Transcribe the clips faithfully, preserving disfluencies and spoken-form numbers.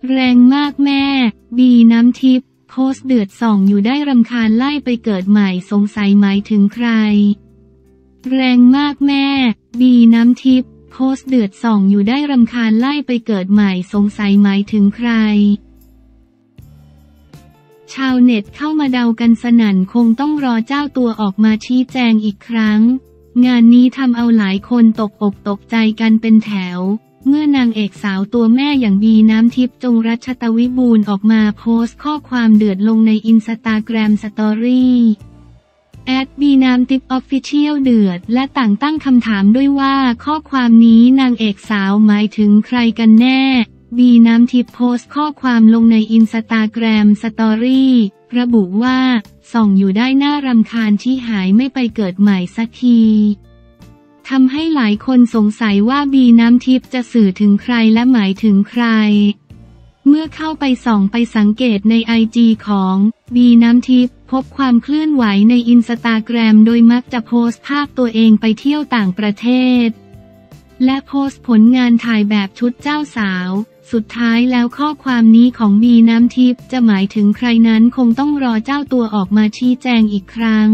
แรงมากแม่บีน้ำทิพย์โพสต์เดือดส่องอยู่ได้รำคาญไล่ไปเกิดใหม่สงสัยหมายถึงใครแรงมากแม่บีน้ำทิพย์โพสต์เดือดส่องอยู่ได้รำคาญไล่ไปเกิดใหม่สงสัยหมายถึงใครชาวเน็ตเข้ามาเดากันสนั่นคงต้องรอเจ้าตัวออกมาชี้แจงอีกครั้งงานนี้ทำเอาหลายคนตกอกตกใจกันเป็นแถวเมื่อนางเอกสาวตัวแม่อย่างบีน้ำทิพย์จงรัชตวิบูลย์ออกมาโพสต์ข้อความเดือดลงในอินสตาแกรมสตอรี่แอดบีน้ำทิพย์ออฟฟิเชียลเดือดและต่างตั้งคำถามด้วยว่าข้อความนี้นางเอกสาวหมายถึงใครกันแน่บีน้ำทิพย์โพสต์ข้อความลงในอินสตาแกรมสตอรี่ระบุว่าส่องอยู่ได้น่ารำคาญที่หายไม่ไปเกิดใหม่สักทีทำให้หลายคนสงสัยว่าบีน้ำทิพย์จะสื่อถึงใครและหมายถึงใครเมื่อเข้าไปส่องไปสังเกตในไอจีของบีน้ำทิพย์พบความเคลื่อนไหวในอินสตาแกรมโดยมักจะโพสต์ภาพตัวเองไปเที่ยวต่างประเทศและโพสต์ผลงานถ่ายแบบชุดเจ้าสาวสุดท้ายแล้วข้อความนี้ของบีน้ำทิพย์จะหมายถึงใครนั้นคงต้องรอเจ้าตัวออกมาชี้แจงอีกครั้ง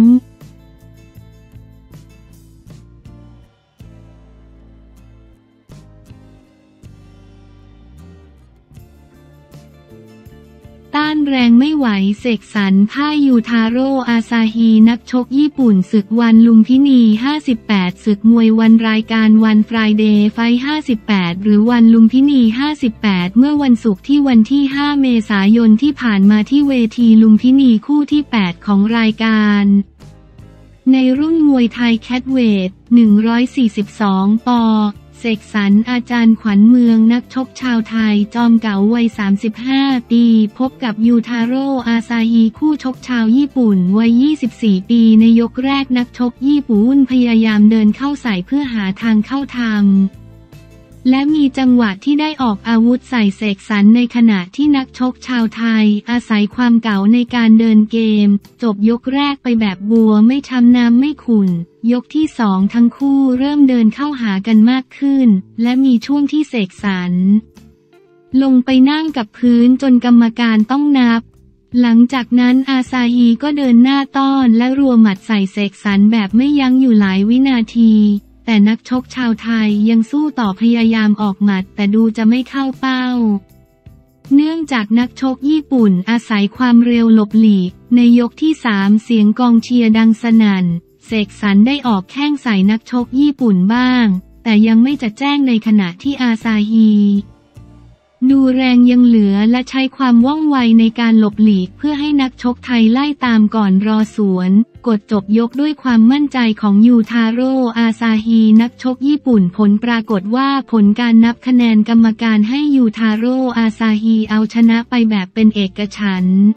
ต้านแรงไม่ไหวเสกสรรพ่ายยูทาโร่อาซาฮีนักชกญี่ปุ่นศึกวันลุมพินีห้าสิบแปดศึกมวยวันรายการวันฟรายเดย์ไฟท์ห้าสิบแปดหรือวันลุมพินีห้าสิบแปดเมื่อวันศุกร์ที่วันที่ห้าเมษายนที่ผ่านมาที่เวทีลุมพินีคู่ที่แปดของรายการในรุ่นมวยไทยแคทเวทหนึ่งร้อยสี่สิบสองปอนด์เสกสรรอาจารย์ขวัญเมืองนักชกชาวไทยจอมเก๋าวัยสามสิบห้าปีพบกับยูทาโร่อาซาฮีคู่ชกชาวญี่ปุ่นวัยยี่สิบสี่ปีในยกแรกนักชกญี่ปุ่นพยายามเดินเข้าใส่เพื่อหาทางเข้าทำและมีจังหวะที่ได้ออกอาวุธใส่เสกสรรในขณะที่นักชกชาวไทยอาศัยความเก๋าในการเดินเกมจบยกแรกไปแบบบัวไม่ช้ำน้ำไม่ขุ่นยกที่สองทั้งคู่เริ่มเดินเข้าหากันมากขึ้นและมีช่วงที่เสกสรรลงไปนั่งกับพื้นจนกรรมการต้องนับหลังจากนั้นอาซาฮีก็เดินหน้าต้อนและรัวหมัดใส่เสกสรรแบบไม่ยั้งอยู่หลายวินาทีแต่นักชกชาวไทยยังสู้ต่อพยายามออกหมัดแต่ดูจะไม่เข้าเป้าเนื่องจากนักชกญี่ปุ่นอาศัยความเร็วหลบหลีกในยกที่สามเสียงกองเชียร์ดังสนั่นเสกสรรได้ออกแข้งใส่นักชกญี่ปุ่นบ้างแต่ยังไม่จะแจ้งในขณะที่อาซาฮีดูแรงยังเหลือและใช้ความว่องไวในการหลบหลีกเพื่อให้นักชกไทยไล่ตามก่อนรอสวนกดจบยกด้วยความมั่นใจของยูทาโร่อาซาฮีนักชกญี่ปุ่นผลปรากฏว่าผลการนับคะแนนกรรมการให้ยูทาโร่อาซาฮีเอาชนะไปแบบเป็นเอกฉันท์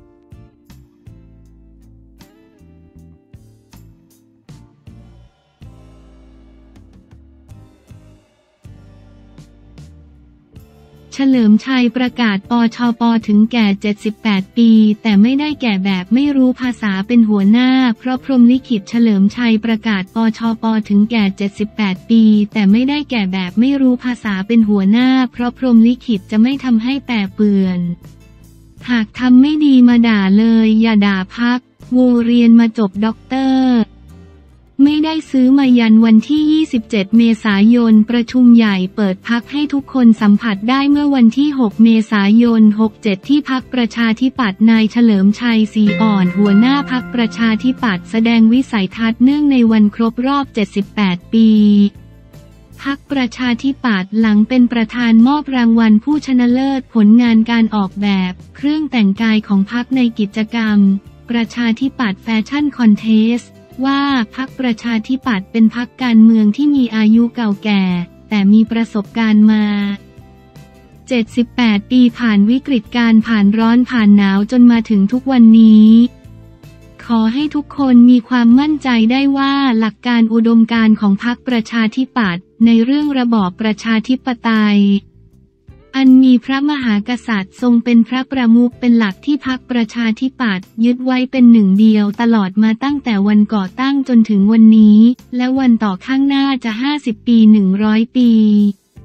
เฉลิมชัยประกาศปชป.ถึงแก่เจ็ดสิบแปดปีแต่ไม่ได้แก่แบบไม่รู้ภาษาเป็นหัวหน้าเพราะพรหมลิขิตเฉลิมชัยประกาศปชป.ถึงแก่เจ็ดสิบแปดปีแต่ไม่ได้แก่แบบไม่รู้ภาษาเป็นหัวหน้าเพราะพรหมลิขิตจะไม่ทำให้แปรเปื้อนหากทำไม่ดีมาด่าเลยอย่าด่าพักโวเรียนมาจบด็อกเตอร์ไม่ได้ซื้อมายันวันที่ยี่สิบเจ็ดเมษายนประชุมใหญ่เปิดพรรคให้ทุกคนสัมผัสได้เมื่อวันที่หกเมษายนหกสิบเจ็ดที่พรรคประชาธิปัตย์นายเฉลิมชัยศรีอ่อนหัวหน้าพรรคประชาธิปัตย์แสดงวิสัยทัศน์เนื่องในวันครบรอบเจ็ดสิบแปดปีพรรคประชาธิปัตย์หลังเป็นประธานมอบรางวัลผู้ชนะเลิศผลงานการออกแบบเครื่องแต่งกายของพรรคในกิจกรรมประชาธิปัตย์แฟชั่นคอนเทสต์ว่าพรรคประชาธิปัตย์เป็นพรรคการเมืองที่มีอายุเก่าแก่แต่มีประสบการณ์มาเจ็ดสิบแปดปีผ่านวิกฤตการผ่านร้อนผ่านหนาวจนมาถึงทุกวันนี้ขอให้ทุกคนมีความมั่นใจได้ว่าหลักการอุดมการณ์ของพรรคประชาธิปัตย์ในเรื่องระบอบประชาธิปไตยอันมีพระมหากษัตริย์ทรงเป็นพระประมุขเป็นหลักที่พรรคประชาธิปัตย์ยึดไว้เป็นหนึ่งเดียวตลอดมาตั้งแต่วันก่อตั้งจนถึงวันนี้และวันต่อข้างหน้าจะห้าสิบปีหนึ่งร้อยปีโป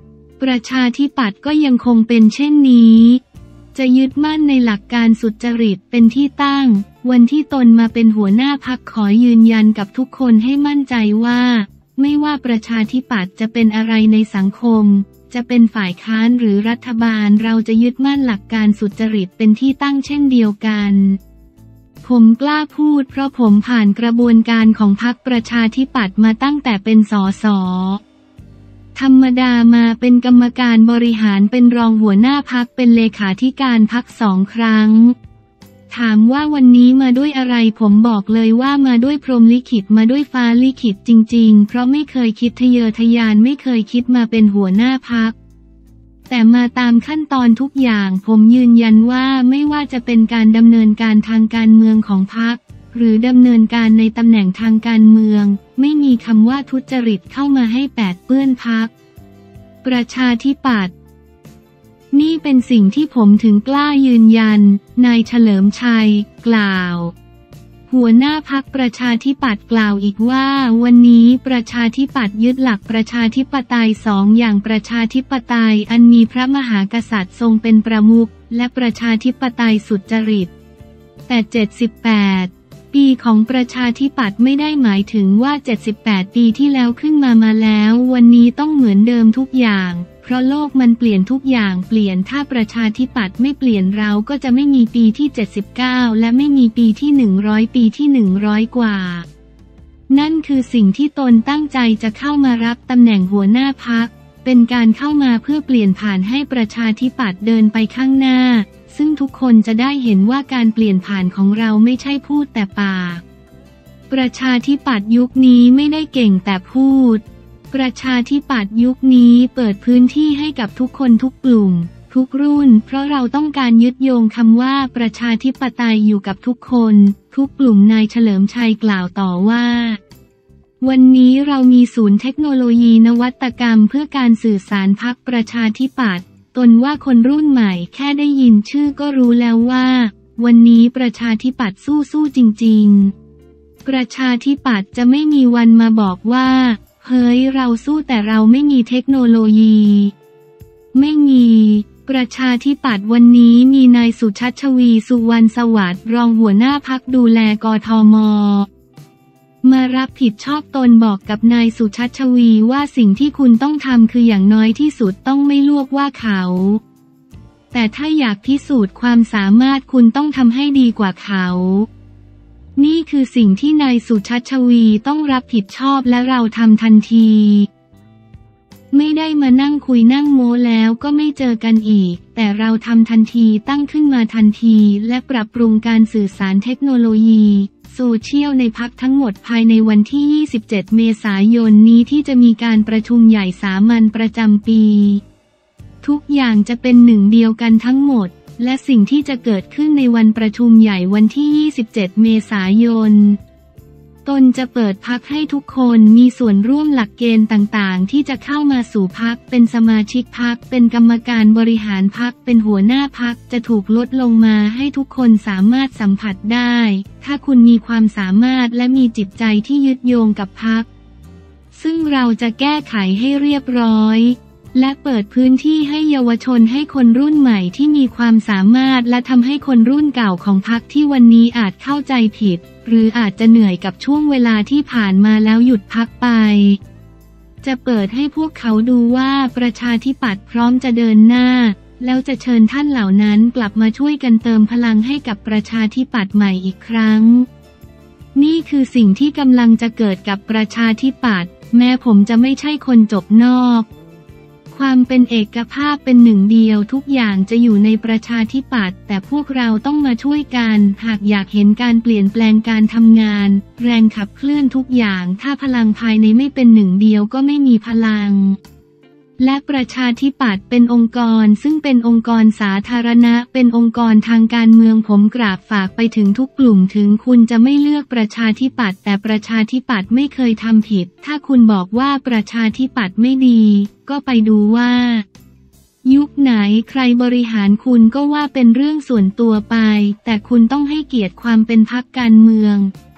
ประชาธิปัตย์ก็ยังคงเป็นเช่นนี้จะยึดมั่นในหลักการสุจริตเป็นที่ตั้งวันที่ตนมาเป็นหัวหน้าพรรคขอยืนยันกับทุกคนให้มั่นใจว่าไม่ว่าประชาธิปัตย์จะเป็นอะไรในสังคมจะเป็นฝ่ายค้านหรือรัฐบาลเราจะยึดมั่นหลักการสุจริตเป็นที่ตั้งเช่นเดียวกันผมกล้าพูดเพราะผมผ่านกระบวนการของพรรคประชาธิปัตย์มาตั้งแต่เป็นสสธรรมดามาเป็นกรรมการบริหารเป็นรองหัวหน้าพรรคเป็นเลขาธิการพรรคสองครั้งถามว่าวันนี้มาด้วยอะไรผมบอกเลยว่ามาด้วยพรหมลิขิตมาด้วยฟ้าลิขิตจริงๆเพราะไม่เคยคิดทะเยอทะยานไม่เคยคิดมาเป็นหัวหน้าพรรคแต่มาตามขั้นตอนทุกอย่างผมยืนยันว่าไม่ว่าจะเป็นการดำเนินการทางการเมืองของพรรคหรือดำเนินการในตำแหน่งทางการเมืองไม่มีคำว่าทุจริตเข้ามาให้แปดเปื้อนพรรคประชาธิปัตย์นี่เป็นสิ่งที่ผมถึงกล้ายืนยันนายเฉลิมชัยกล่าวหัวหน้าพรรคประชาธิปัตย์กล่าวอีกว่าวันนี้ประชาธิปัตย์ยึดหลักประชาธิปไตยสองอย่างประชาธิปไตยอันมีพระมหากษัตริย์ทรงเป็นประมุขและประชาธิปไตยสุจริตแต่เจ็ดสิบแปดปีของประชาธิปัตย์ไม่ได้หมายถึงว่าเจ็ดสิบแปดปีที่แล้วขึ้นมามาแล้ววันนี้ต้องเหมือนเดิมทุกอย่างเพราะโลกมันเปลี่ยนทุกอย่างเปลี่ยนถ้าประชาธิปัตย์ไม่เปลี่ยนเราก็จะไม่มีปีที่เจ็ดสิบเก้าและไม่มีปีที่หนึ่งร้อยปีที่หนึ่งร้อยกว่านั่นคือสิ่งที่ตนตั้งใจจะเข้ามารับตำแหน่งหัวหน้าพรรคเป็นการเข้ามาเพื่อเปลี่ยนผ่านให้ประชาธิปัตย์เดินไปข้างหน้าซึ่งทุกคนจะได้เห็นว่าการเปลี่ยนผ่านของเราไม่ใช่พูดแต่ปากประชาธิปัตย์ยุคนี้ไม่ได้เก่งแต่พูดประชาธิปัตย์ยุคนี้เปิดพื้นที่ให้กับทุกคนทุกกลุ่มทุกรุ่นเพราะเราต้องการยึดโยงคำว่าประชาธิปไตยอยู่กับทุกคนทุกกลุ่มนายเฉลิมชัยกล่าวต่อว่าวันนี้เรามีศูนย์เทคโนโลยีนวัตกรรมเพื่อการสื่อสารพรรคประชาธิปัตย์ตนว่าคนรุ่นใหม่แค่ได้ยินชื่อก็รู้แล้วว่าวันนี้ประชาธิปัตย์สู้สู้จริงๆประชาธิปัตย์จะไม่มีวันมาบอกว่าเฮ้ยเราสู้แต่เราไม่มีเทคโนโลยีไม่มีประชาธิปัตย์วันนี้มีนายสุชัชวีสุวรรณสวัสดิ์รองหัวหน้าพรรคดูแลกทม.มารับผิดชอบตนบอกกับนายสุชัชวีว่าสิ่งที่คุณต้องทำคืออย่างน้อยที่สุดต้องไม่ลวกว่าเขาแต่ถ้าอยากพิสูจน์ความสามารถคุณต้องทำให้ดีกว่าเขานี่คือสิ่งที่นายสุชัชวีต้องรับผิดชอบและเราทำทันทีไม่ได้มานั่งคุยนั่งโม้แล้วก็ไม่เจอกันอีกแต่เราทำทันทีตั้งขึ้นมาทันทีและปรับปรุงการสื่อสารเทคโนโลยีโซเชียลในพรรคทั้งหมดภายในวันที่ยี่สิบเจ็ดเมษายนนี้ที่จะมีการประชุมใหญ่สามัญประจำปีทุกอย่างจะเป็นหนึ่งเดียวกันทั้งหมดและสิ่งที่จะเกิดขึ้นในวันประชุมใหญ่วันที่ยี่สิบเจ็ดเมษายนตนจะเปิดพรรคให้ทุกคนมีส่วนร่วมหลักเกณฑ์ต่างๆที่จะเข้ามาสู่พรรคเป็นสมาชิกพรรคเป็นกรรมการบริหารพรรคเป็นหัวหน้าพรรคจะถูกลดลงมาให้ทุกคนสามารถสัมผัสได้ถ้าคุณมีความสามารถและมีจิตใจที่ยึดโยงกับพรรคซึ่งเราจะแก้ไขให้เรียบร้อยและเปิดพื้นที่ให้เยาวชนให้คนรุ่นใหม่ที่มีความสามารถและทำให้คนรุ่นเก่าของพรรคที่วันนี้อาจเข้าใจผิดหรืออาจจะเหนื่อยกับช่วงเวลาที่ผ่านมาแล้วหยุดพักไปจะเปิดให้พวกเขาดูว่าประชาธิปัตย์พร้อมจะเดินหน้าแล้วจะเชิญท่านเหล่านั้นกลับมาช่วยกันเติมพลังให้กับประชาธิปัตย์ใหม่อีกครั้งนี่คือสิ่งที่กำลังจะเกิดกับประชาธิปัตย์แม้ผมจะไม่ใช่คนจบนอกความเป็นเอกภาพเป็นหนึ่งเดียวทุกอย่างจะอยู่ในประชาธิปัตย์แต่พวกเราต้องมาช่วยกันหากอยากเห็นการเปลี่ยนแปลงการทำงานแรงขับเคลื่อนทุกอย่างถ้าพลังภายในไม่เป็นหนึ่งเดียวก็ไม่มีพลังและประชาธิปัตย์เป็นองค์กรซึ่งเป็นองค์กรสาธารณะเป็นองค์กรทางการเมืองผมกราบฝากไปถึงทุกกลุ่มถึงคุณจะไม่เลือกประชาธิปัตย์แต่ประชาธิปัตย์ไม่เคยทำผิดถ้าคุณบอกว่าประชาธิปัตย์ไม่ดีก็ไปดูว่ายุคไหนใครบริหารคุณก็ว่าเป็นเรื่องส่วนตัวไปแต่คุณต้องให้เกียรติความเป็นพรรคการเมืองผ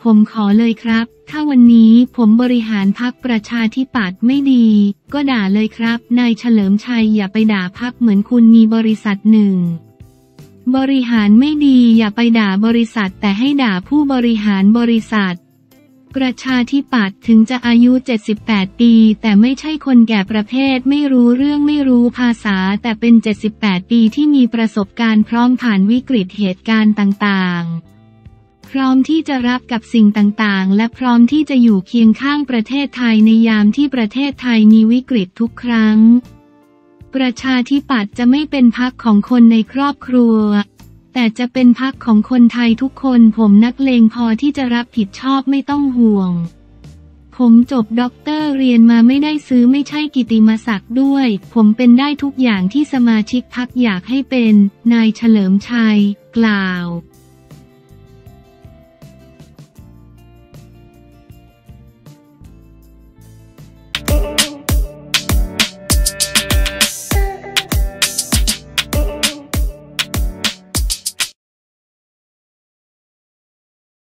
ผมขอเลยครับ ถ้าวันนี้ผมบริหารพรรคประชาธิปัตย์ไม่ดีก็ด่าเลยครับนายเฉลิมชัยอย่าไปด่าพรรคเหมือนคุณมีบริษัทหนึ่งบริหารไม่ดีอย่าไปด่าบริษัทแต่ให้ด่าผู้บริหารบริษัทประชาธิปัตย์ถึงจะอายุเจ็ดสิบแปดปีแต่ไม่ใช่คนแก่ประเภทไม่รู้เรื่องไม่รู้ภาษาแต่เป็นเจ็ดสิบแปดปีที่มีประสบการณ์พร้อมผ่านวิกฤตเหตุการณ์ต่างๆพร้อมที่จะรับกับสิ่งต่างๆและพร้อมที่จะอยู่เคียงข้างประเทศไทยในยามที่ประเทศไทยมีวิกฤตทุกครั้งประชาธิปัตย์จะไม่เป็นพรรคของคนในครอบครัวแต่จะเป็นพรรคของคนไทยทุกคนผมนักเลงพอที่จะรับผิดชอบไม่ต้องห่วงผมจบด็อกเตอร์เรียนมาไม่ได้ซื้อไม่ใช่กิตติมศักดิ์ด้วยผมเป็นได้ทุกอย่างที่สมาชิกพรรคอยากให้เป็นนายเฉลิมชัยกล่าว